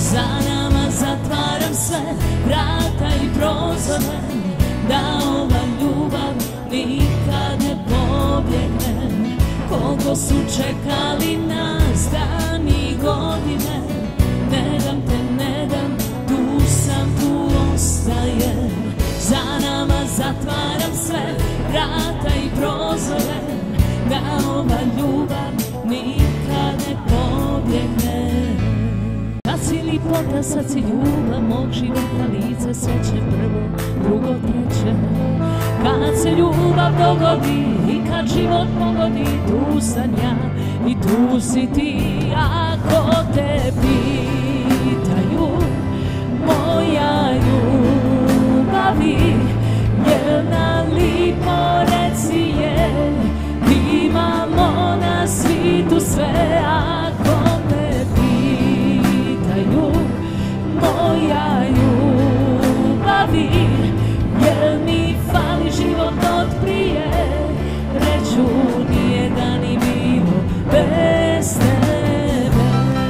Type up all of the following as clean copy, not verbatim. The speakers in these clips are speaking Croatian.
Za nama zatvaram sve vrata i prozore, da ova ljubav nikad ne pobjegne. Koliko su čekali nas dani i godine, ne dam te, ne dam, tu sam, tu ostajem. Za nama zatvaram sve vrata i prozore, da ova ljubav nikad ne pobjegne. Kad si lipota, sad si ljubav mog života, lice sreće prvo, drugo treće. Kad se ljubav dogodi i kad život pogodi, tu sam ja i tu si ti. Ako te pitaju moja ljubavi, jedna lipo reci je, imamo na svitu sve. Ako me pitaju moja ljubavi, jel mi fali život od prije, reću nije da ni bilo bez tebe.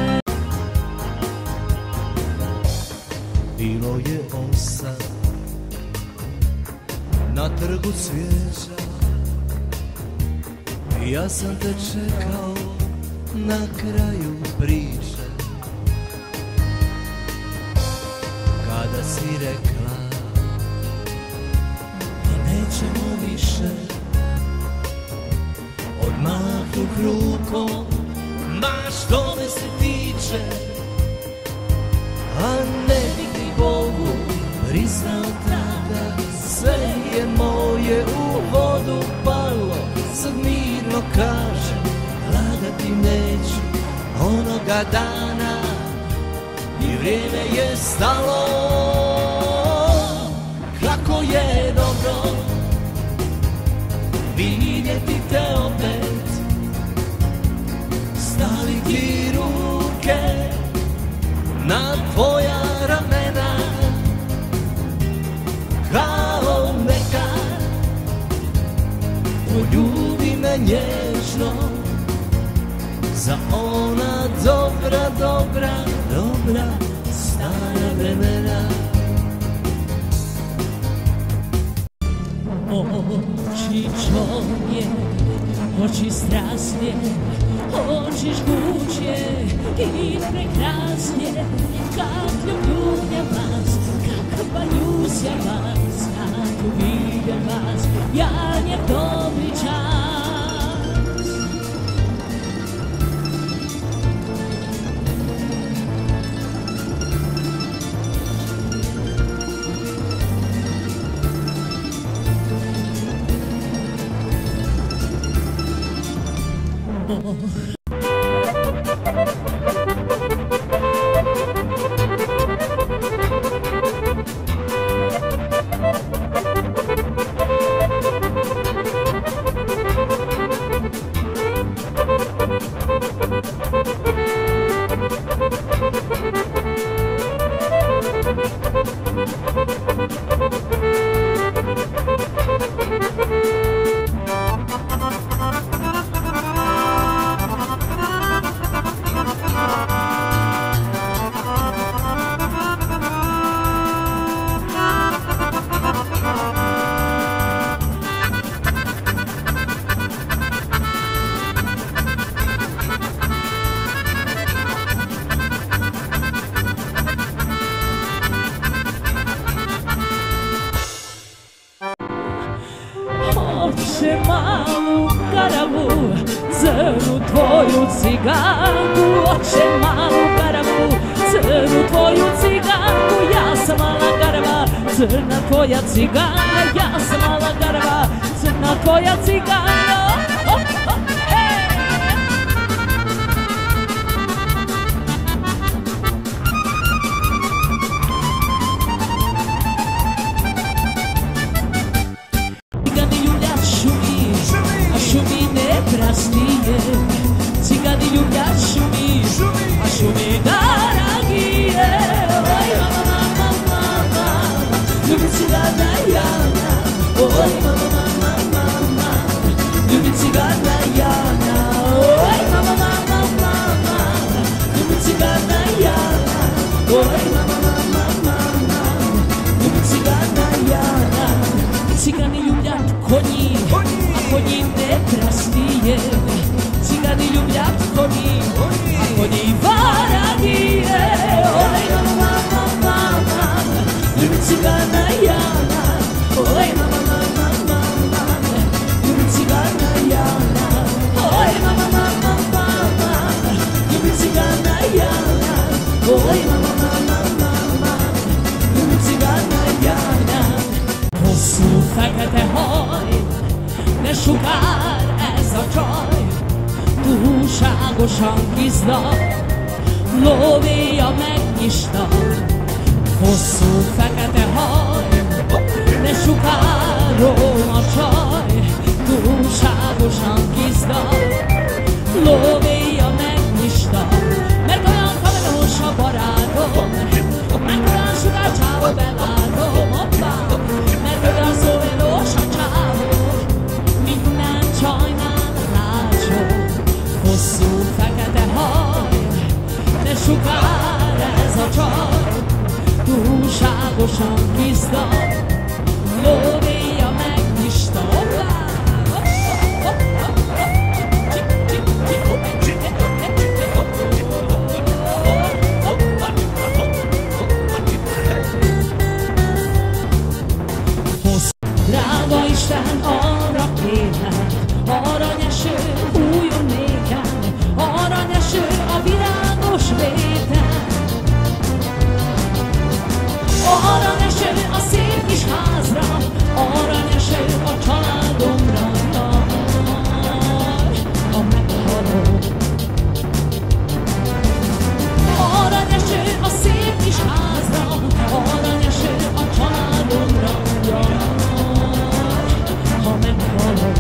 Bilo je 8 na trgu cvijeća, ja sam te čekao na kraju priče. Kada si rekla da nećemo više, odmahnuh rukom, baš to me se tiče. A ne bih ni Bogu priznao tada, sve je moje u vodu palo. Sad mirno kažem, lagati neću onoga dana, i vrijeme je stalo. Kako je dobro vidjeti te opet, staviti ruke na tvoja ramena, kao nekad. Poljubi me nježno za ona dobra, dobra, dobra stara vremena. Oči čovje, oči strasnje, oči žguće i prekrasnje. Kak ljubim vas, kakva ljusja vas, kako vidim vas, ja nje dobri čas. Hoće malu karavu, crnu tvoju ciganku. Hoće malu karavu, crnu tvoju ciganku. Ja sam mala karava, crna tvoja cigana. Ja sam mala karava, crna tvoja cigana. Cigani ljubljaču mi, a šumi dragije. Oj mama, mama, mama, ljubi cigana jana. Oj mama, mama, mama, ljubi cigana. oj mama, ljubi cigana Jana. Cigani ljubljat konji, a konji ne krastije. Cigani ljubljat konji, a konji varanije. Oj mama, ljubi cigana Jana. Oj mama, ljubi cigana Jana. Oj mama, ljubi cigana Jana. Oj mama, ljubi cigana Jana. Hosszú fekete haj, ne sugár ez a csaj, túlságosan gizda, lóvéja megnyista. Hosszú fekete haj, ne sugárolom a csaj, túlságosan gizda, lóvéja megnyista. Mert olyan kavaros a barátom, mert olyan sugárcsába bevárom, hoppá. Mert olyan szóvilós a csávó, minden csajnál rácsol. Hosszú fekete haj, ne sugár ez a csaj, túlságosan gizda, lóvéja megnyista. Hoppá! Drága Isten, arra kérlek, aranyeső fújjon nékem, aranyeső a virágos réten. Aranyeső a szép kis házra, aranyeső a családomra, jaj, a meghaló. Aranyeső a szép kis házra, aranyeső a családomra, jaj, ha meghaló.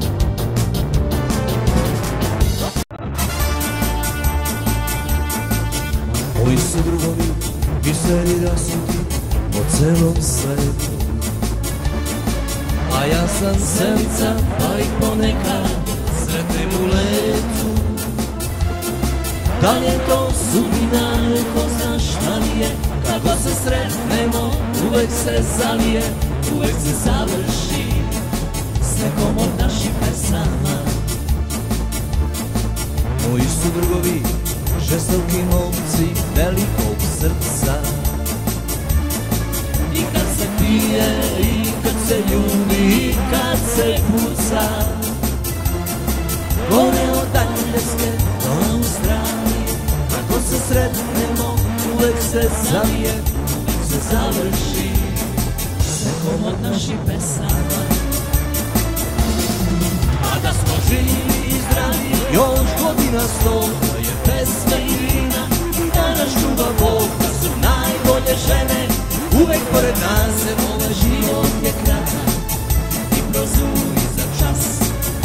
Moji su drugovi biseri rasuti po celom svetu, a ja sam senca pa ih ponekad sretnem u letu. Da li je to sudbina, ko zna šta li je, kako se sretnemo uvek se zalije, uvek se završi s nekom od naših pesama. Moji su drugovi žestoki momci velikog srca, i kad se pije, i kad se ljubi, i kad se puca, gore od Dandeske do Australije. Kako se sretnemo, uvek se zavije, uvek se završi s nekom od naših pesama. A da smo živi i zdravi, još godina 100, da je pesma i vina, da nas čuva Bog, da su najbolje žene uvek pored nas, jer ovaj život je kratak i prozuj za čas.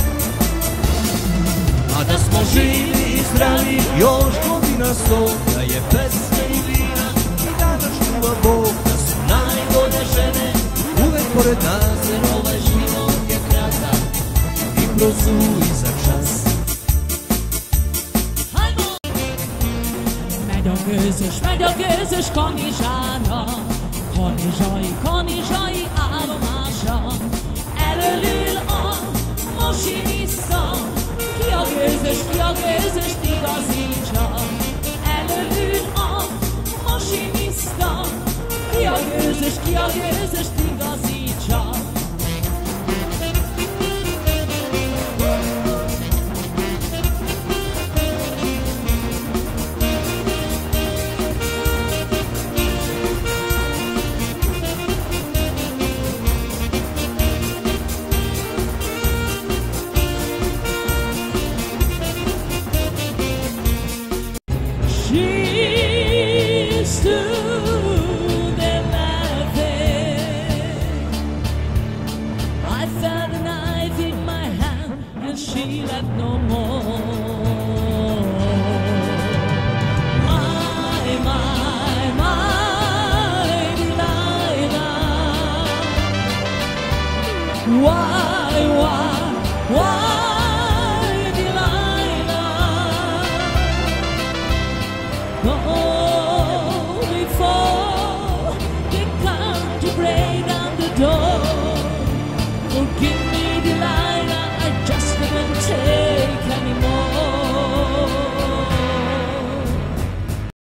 A da smo živi i zdravi, još godina 100, da je pesma i vina, da nas čuva Bog, da su najbolje žene uvek pored nas, jer ovaj život je kratak i prozuj za čas. Megy a gőzös kanizsára, kanizsai állomásra. Elől a masinista, ki a gőzöst igazítsa. Elől a masinista, ki a gőzöst igazítsa. She left no more. My Delilah. Why Delilah? Oh.